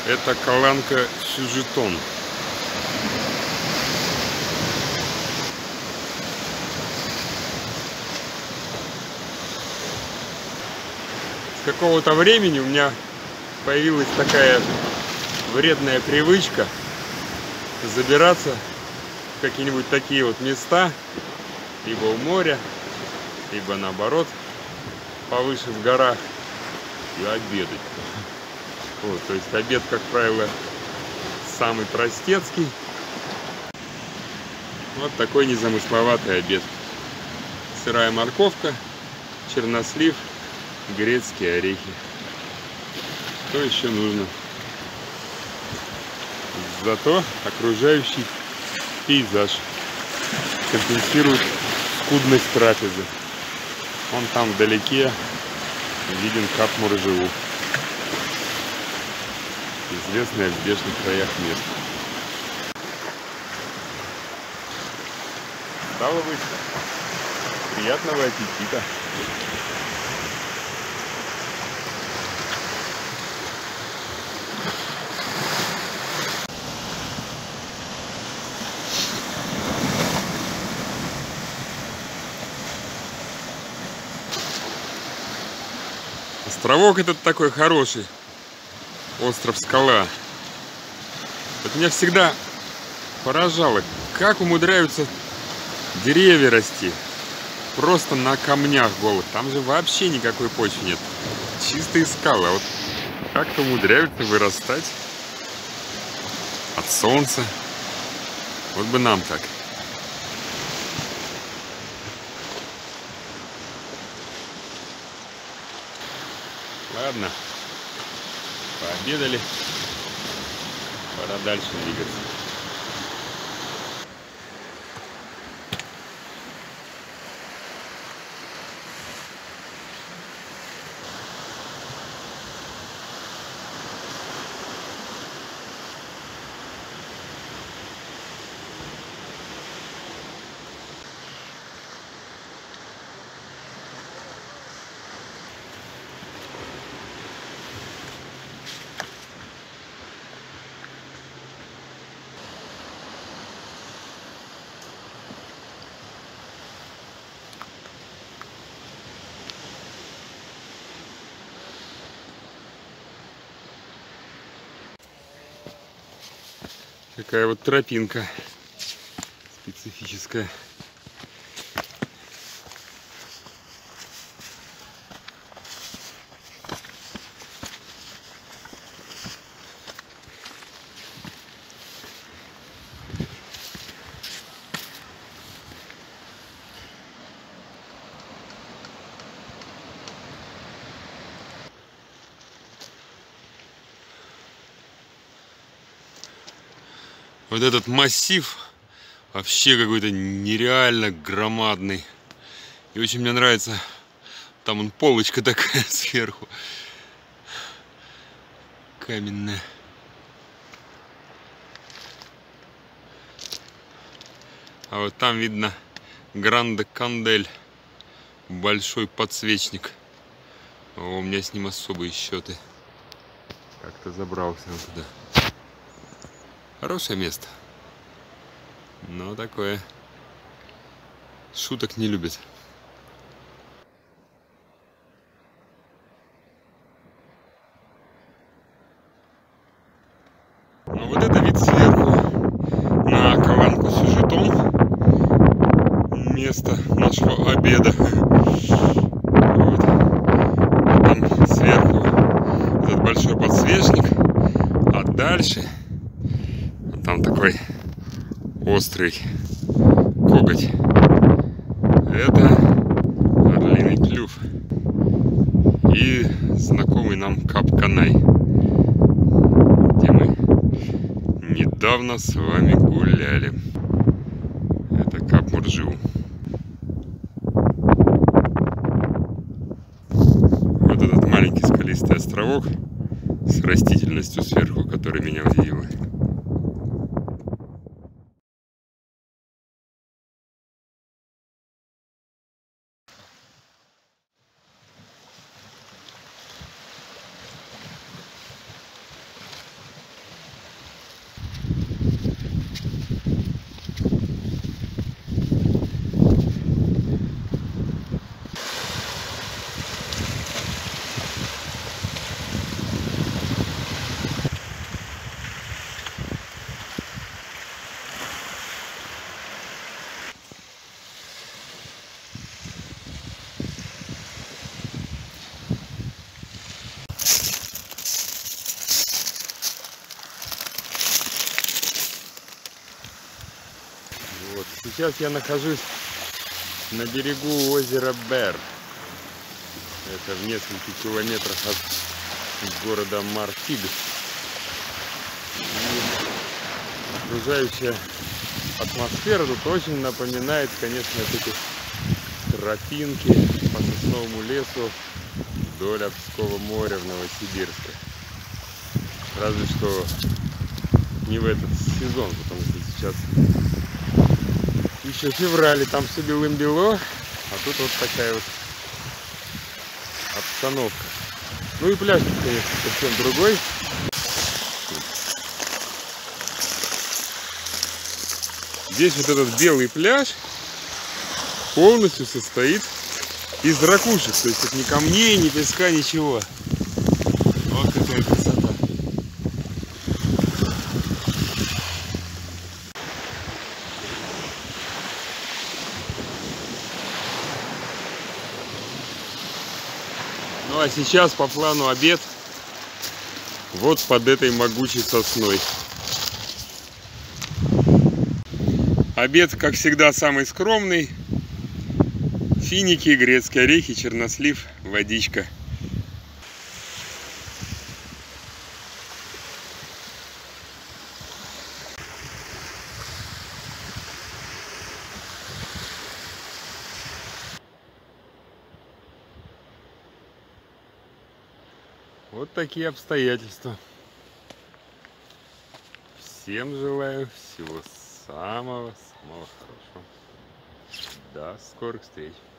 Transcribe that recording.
Это Каланка Сюжетон. С какого-то времени у меня появилась такая вредная привычка забираться в какие-нибудь такие вот места, либо у моря, либо наоборот повыше в горах, и обедать. Вот, то есть обед, как правило, самый простецкий. Вот такой незамысловатый обед. Сырая морковка, чернослив, грецкие орехи. Что еще нужно? Зато окружающий пейзаж компенсирует скудность трапезы. Вон там вдалеке виден кап Муржеву, известное в здешних краях место. Стало быть, приятного аппетита! Островок этот такой хороший, остров Скала. Вот меня всегда поражало, как умудряются деревья расти просто на камнях голых. Там же вообще никакой почвы нет, чистые скалы. А вот как-то умудряются вырастать от солнца. Вот бы нам так. Ладно, пообедали, пора дальше двигаться. Такая вот тропинка специфическая. Вот этот массив вообще какой-то нереально громадный. И очень мне нравится, там вон полочка такая сверху, каменная. А вот там видно Гранде-Кандель, большой подсвечник. О, у меня с ним особые счеты. Как-то забрался он туда. Хорошее место, но такое шуток не любит. Ну вот это вид сверху на Каланку Сюжетон, место нашего обеда. Вот. Там сверху этот большой подсвечник, а дальше там такой острый коготь. Это орлиный клюв и знакомый нам кап Канай, где мы недавно с вами гуляли. Это кап Муржеву. Вот этот маленький скалистый островок с растительностью сверху, который меня удивила. Вот сейчас я нахожусь на берегу озера Бер. Это в нескольких километрах от города Мартиг. И окружающая атмосфера тут очень напоминает, конечно, вот эти тропинки по сосновому лесу вдоль Обского моря в Новосибирске. Разве что не в этот сезон, потому что сейчас еще февраль, и там все белым-бело, а тут вот такая вот обстановка. Ну и пляж, конечно, совсем другой. Здесь вот этот белый пляж полностью состоит из ракушек, то есть тут ни камней, ни песка, ничего. Вот какая красота. Ну а сейчас по плану обед вот под этой могучей сосной. Обед, как всегда, самый скромный. Финики, грецкие орехи, чернослив, водичка. Вот такие обстоятельства. Всем желаю всего самого хорошего. До скорых встреч.